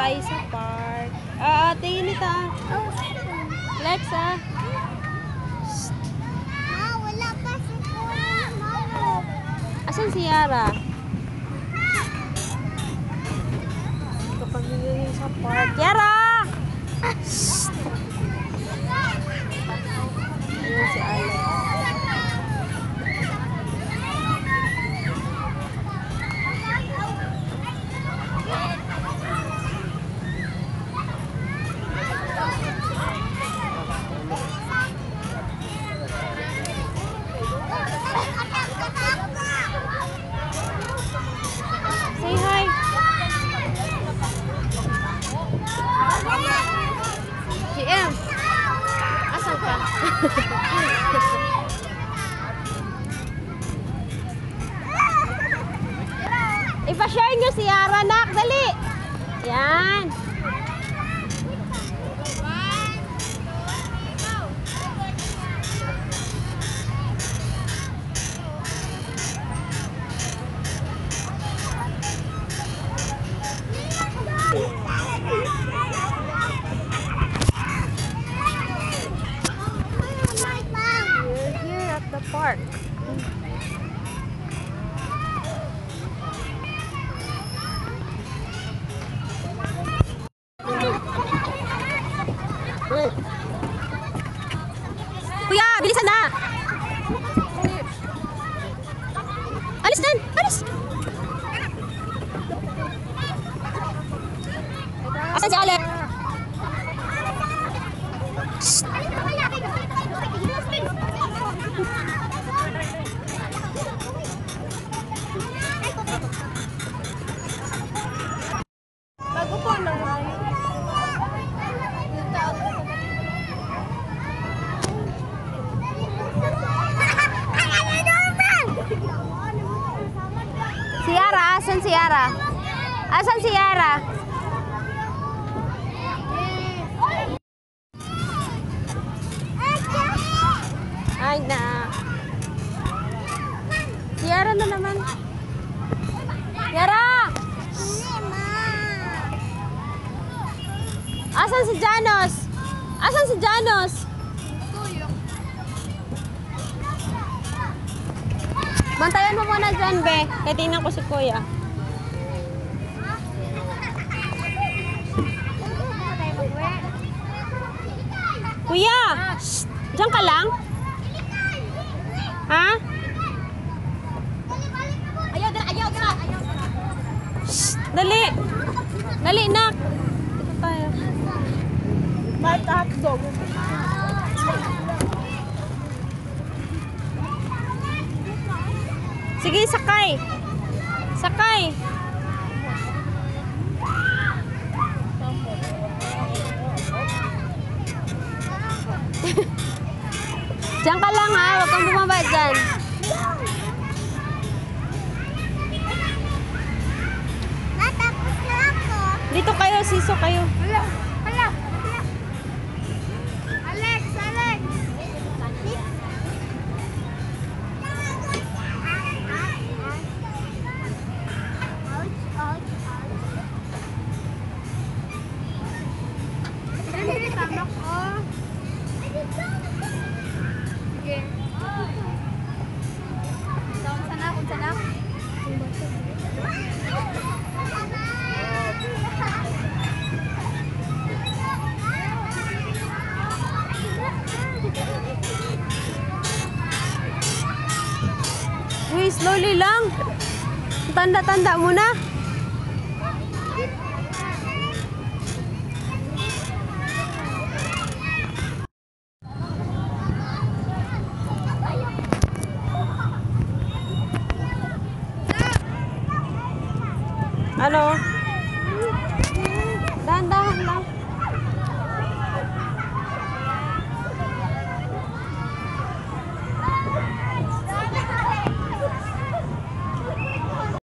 tayo sa park. Tingin ito Alexa. Ma, wala pa si Kuya. Mama. Asan si Yara? Ito kami ngayon sa park. Yara! Ayun si Alex. Say hi. GM. Asan ka? Ipa-share nyo si Yara, nak. Dali. Yan. We're here at the park. Kuya, bilisan na! Alis na! Alis! Asan si Alex? Bago po lang tayo. Si Yara, asan si Yara? Asan si Yara? Ay na. Si Yara na naman. Yara! Asan si Janos? Asan si Janos? Bantayan mo muna dyan, be. Kaya tingnan ko si Kuya. Kuya! Shh! Diyan ka lang? Ha? Ayaw. Shh! Dali! Dali, nak! Dito tayo. Bakit hotdog? Sige, sakay. Sakay. Diyan ka lang ha, huwag kang bumaba dyan. Natapos na ako. Dito kayo, siso kayo. Hala. Alex. Tama ko. Sige. Kung sana. Uy, slowly lang. Tanda-tanda mo na. Ano?